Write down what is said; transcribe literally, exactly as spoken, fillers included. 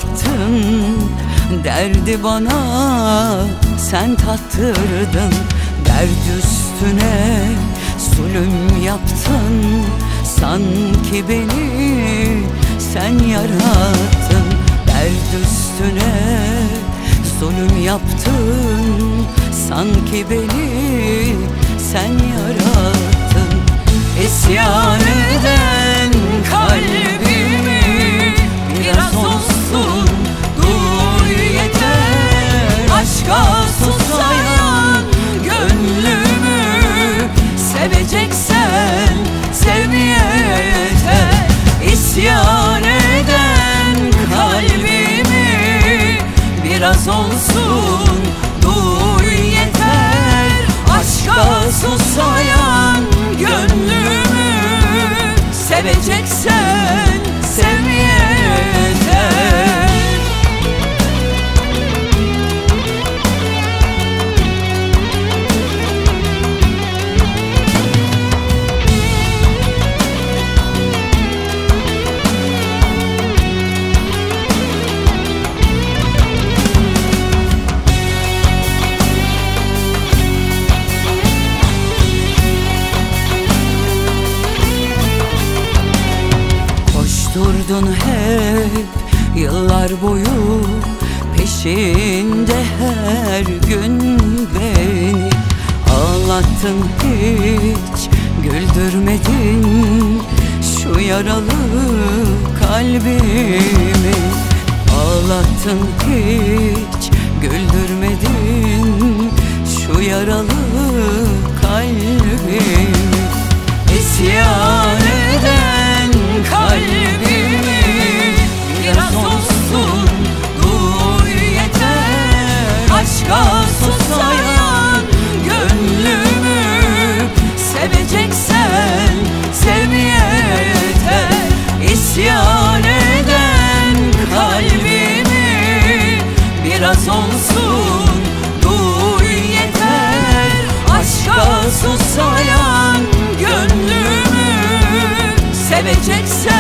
ağlattın, derdi bana sen tattırdın. Dert üstüne zulüm yaptın, sanki beni sen yarattın. Dert üstüne zulüm yaptın, sanki beni sen yarattın. İsyan eden kalbimi biraz olsun duy yeter. Aşka susayan gönlümü seveceksen sevmeye yeter. İsyan eden kalbimi biraz olsun duy yeter. Aşka susayan gönlümü seveceksen sevmeye yeter. Durdun hep yıllar boyu peşinde her gün beni. Ağlattın hiç güldürmedin şu yaralı kalbimi. Ağlattın hiç güldürmedin şu yaralı kalbimi. İsyan eden kalbimi biraz olsun duy yeter. Aşka susayan gönlümü seveceksen sevmeye yeter. İsyan eden kalbimi biraz olsun duy yeter. Aşka susayan gönlümü seveceksen